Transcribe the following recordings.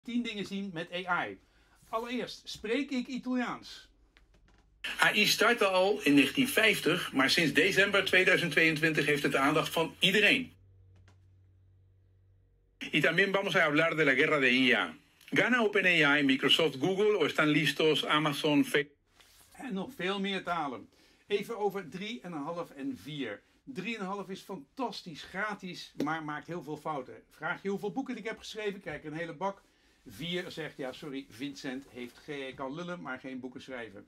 10 dingen zien met AI. Allereerst, spreek ik Italiaans? AI startte al in 1950, maar sinds december 2022 heeft het de aandacht van iedereen. Y también vamos a hablar de la guerra de IA. ¿Gana OpenAI, Microsoft, Google o están listos Amazon, Facebook? En nog veel meer talen. Even over 3,5 en 4. 3,5 is fantastisch, gratis, maar maakt heel veel fouten. Vraag je hoeveel boeken ik heb geschreven, krijg ik een hele bak. 4 zegt, ja sorry, Vincent kan lullen, maar geen boeken schrijven.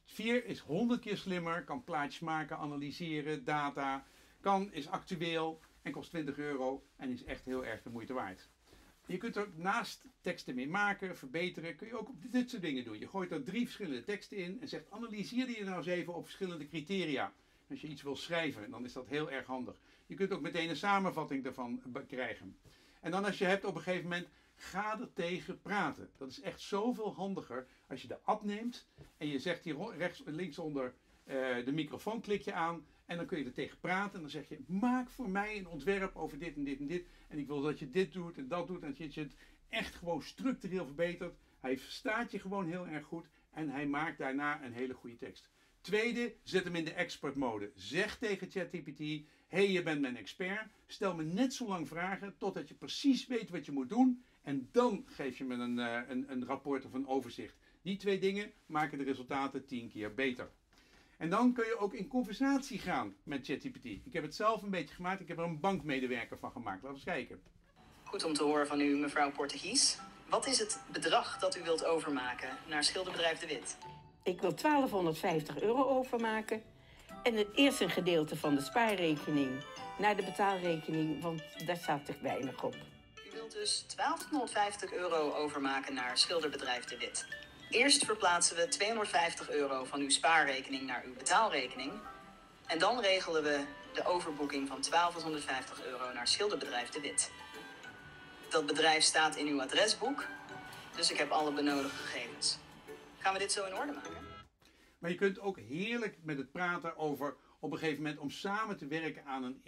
4 is 100 keer slimmer, kan plaatjes maken, analyseren, data, is actueel en kost 20 euro en is echt heel erg de moeite waard. Je kunt er naast teksten mee maken, verbeteren, kun je ook dit soort dingen doen. Je gooit er 3 verschillende teksten in en zegt analyseer die nou eens even op verschillende criteria. Als je iets wil schrijven, dan is dat heel erg handig. Je kunt ook meteen een samenvatting ervan krijgen. En dan als je hebt op een gegeven moment, ga er tegen praten. Dat is echt zoveel handiger als je de app neemt en je zegt hier linksonder de microfoon, klik je aan en dan kun je er tegen praten. En dan zeg je, maak voor mij een ontwerp over dit en dit en dit. En ik wil dat je dit doet en dat doet. En dat je het echt gewoon structureel verbetert. Hij verstaat je gewoon heel erg goed en hij maakt daarna een hele goede tekst. Tweede, zet hem in de expert mode. Zeg tegen ChatGPT, hey, je bent mijn expert. Stel me net zo lang vragen totdat je precies weet wat je moet doen. En dan geef je me een rapport of een overzicht. Die 2 dingen maken de resultaten 10 keer beter. En dan kun je ook in conversatie gaan met ChatGPT. Ik heb het zelf een beetje gemaakt. Ik heb er een bankmedewerker van gemaakt. Laten we eens kijken. Goed om te horen van u, mevrouw Portegies. Wat is het bedrag dat u wilt overmaken naar schilderbedrijf De Wit? Ik wil 1250 euro overmaken. En het eerste gedeelte van de spaarrekening naar de betaalrekening, want daar staat er weinig op. U wilt dus 1250 euro overmaken naar schilderbedrijf De Wit. Eerst verplaatsen we 250 euro van uw spaarrekening naar uw betaalrekening. En dan regelen we de overboeking van 1250 euro naar schilderbedrijf De Wit. Dat bedrijf staat in uw adresboek, dus ik heb alle benodigde gegevens. Gaan we dit zo in orde maken? Maar je kunt ook heerlijk met het praten over op een gegeven moment om samen te werken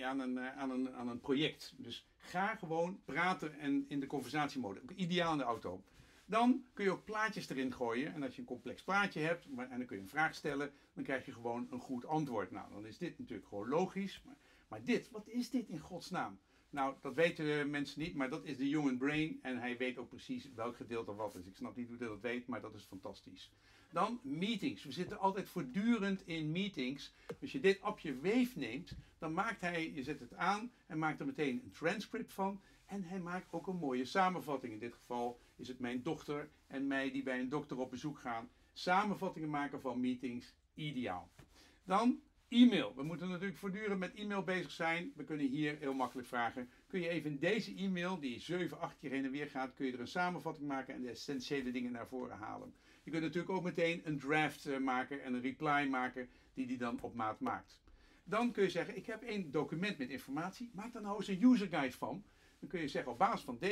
aan een project. Dus ga gewoon praten en in de conversatiemode. Ook ideaal in de auto. Dan kun je ook plaatjes erin gooien. En als je een complex plaatje hebt en dan kun je een vraag stellen, dan krijg je gewoon een goed antwoord. Nou, dan is dit natuurlijk gewoon logisch. Maar dit, wat is dit in godsnaam? Nou, dat weten de mensen niet, maar dat is de human brain. En hij weet ook precies welk gedeelte wat is. Ik snap niet hoe hij dat weet, maar dat is fantastisch. Dan meetings. We zitten altijd voortdurend in meetings. Als je dit appje Wave neemt, dan maakt hij, je zet het aan en maakt er meteen een transcript van. En hij maakt ook een mooie samenvatting. In dit geval is het mijn dochter en mij die bij een dokter op bezoek gaan. Samenvattingen maken van meetings, ideaal. Dan e-mail. We moeten natuurlijk voortdurend met e-mail bezig zijn. We kunnen hier heel makkelijk vragen. Kun je even in deze e-mail, die 7, 8 keer heen en weer gaat, kun je er een samenvatting maken en de essentiële dingen naar voren halen. Je kunt natuurlijk ook meteen een draft maken en een reply maken die dan op maat maakt. Dan kun je zeggen, ik heb een document met informatie. Maak daar nou eens een user guide van. Dan kun je zeggen, op basis van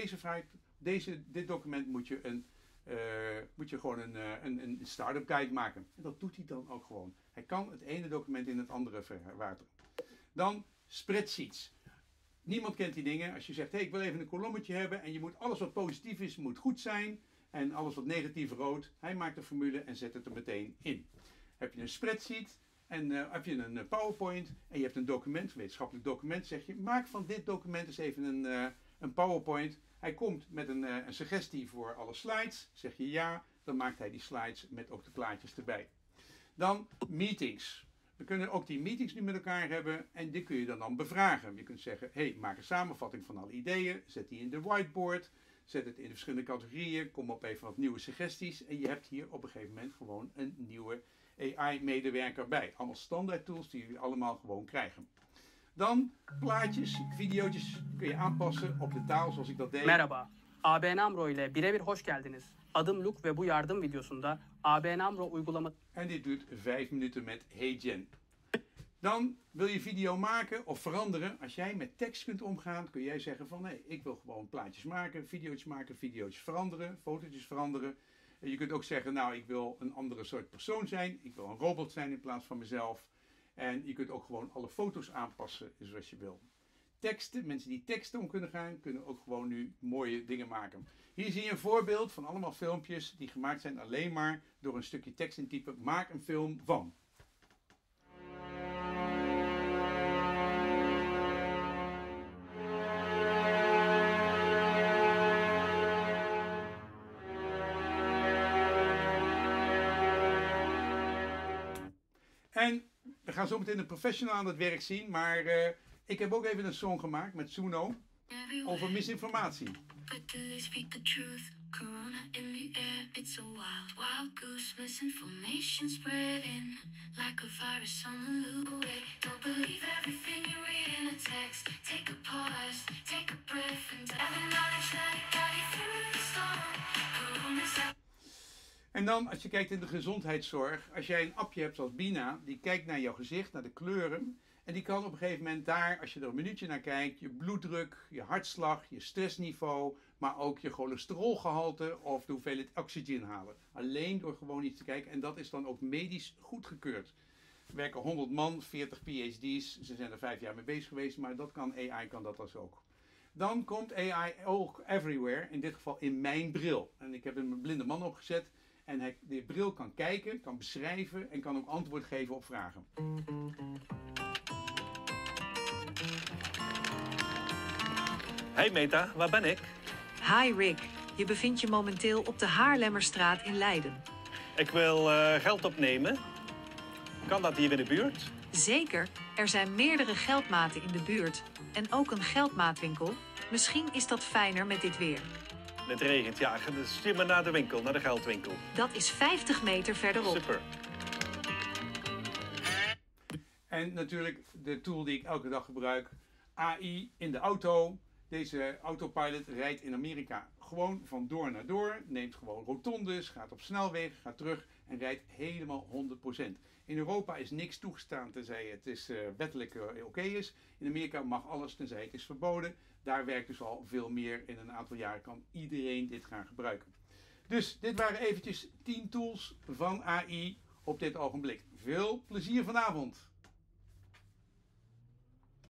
dit document moet je gewoon een start-up guide maken. En dat doet hij dan ook gewoon. Hij kan het ene document in het andere verwateren. Dan spreadsheets. Niemand kent die dingen. Als je zegt, hey, ik wil even een kolommetje hebben en je moet alles wat positief is, moet goed zijn. En alles wat negatief rood. Hij maakt de formule en zet het er meteen in. Heb je een spreadsheet en heb je een PowerPoint en je hebt een document, een wetenschappelijk document, zeg je, maak van dit document eens even een PowerPoint. Hij komt met een suggestie voor alle slides. Zeg je ja, dan maakt hij die slides met ook de plaatjes erbij. Dan meetings. We kunnen ook die meetings nu met elkaar hebben en die kun je dan bevragen. Je kunt zeggen, hey, maak een samenvatting van alle ideeën, zet die in de whiteboard, zet het in de verschillende categorieën, kom op even wat nieuwe suggesties en je hebt hier op een gegeven moment gewoon een nieuwe AI-medewerker bij. Allemaal standaard tools die jullie allemaal gewoon krijgen. Dan plaatjes, video's kun je aanpassen op de taal zoals ik dat deed. Merhaba, ABN AMRO ile birebir hoş geldiniz. Adım Luke ve bu yardım videosunda ABN AMRO uygulama... En dit duurt 5 minuten met Hey Jen. Dan wil je video maken of veranderen. Als jij met tekst kunt omgaan, kun jij zeggen van nee, ik wil gewoon plaatjes maken, video's veranderen, fotootjes veranderen. En je kunt ook zeggen, nou, ik wil een andere soort persoon zijn. Ik wil een robot zijn in plaats van mezelf. En je kunt ook gewoon alle foto's aanpassen zoals je wil. teksten, mensen die teksten om kunnen gaan, kunnen ook gewoon nu mooie dingen maken. Hier zie je een voorbeeld van allemaal filmpjes die gemaakt zijn alleen maar door een stukje tekst in typen. Maak een film van. En we gaan zo meteen een professional aan het werk zien, maar ik heb ook even een song gemaakt met Suno over misinformatie. But do they speak the truth? Corona in the air, it's a wild, wild goose. Misinformation spreading like a virus on the loose. Don't believe everything you read in a text. Take a pause, take a breath, and have the knowledge that it got you through the storm. Corona's out. En dan, als je kijkt in de gezondheidszorg, als jij een appje hebt zoals Bina, die kijkt naar jouw gezicht, naar de kleuren. En die kan op een gegeven moment daar, als je er een minuutje naar kijkt, je bloeddruk, je hartslag, je stressniveau, maar ook je cholesterolgehalte of de hoeveelheid oxygen halen. Alleen door gewoon iets te kijken. En dat is dan ook medisch goedgekeurd. Er werken 100 man, 40 PhD's. Ze zijn er 5 jaar mee bezig geweest, maar dat kan AI, kan dat dus ook. Dan komt AI ook everywhere, in dit geval in mijn bril. En ik heb een blinde man opgezet. En de bril kan kijken, kan beschrijven en kan ook antwoord geven op vragen. Hey Meta, waar ben ik? Hi Rick, je bevindt je momenteel op de Haarlemmerstraat in Leiden. Ik wil geld opnemen. Kan dat hier in de buurt? Zeker, er zijn meerdere geldmaten in de buurt en ook een geldmaatwinkel. Misschien is dat fijner met dit weer. Het regent, ja. Stuur me naar de winkel, naar de geldwinkel. Dat is 50 meter verderop. Super. En natuurlijk de tool die ik elke dag gebruik. AI in de auto. Deze autopilot rijdt in Amerika gewoon van door naar door. Neemt gewoon rotondes, gaat op snelwegen, gaat terug en rijdt helemaal 100%. In Europa is niks toegestaan tenzij het wettelijk oké is. In Amerika mag alles tenzij het is verboden. Daar werkt dus al veel meer. In een aantal jaren kan iedereen dit gaan gebruiken. Dus dit waren eventjes 10 tools van AI op dit ogenblik. Veel plezier vanavond!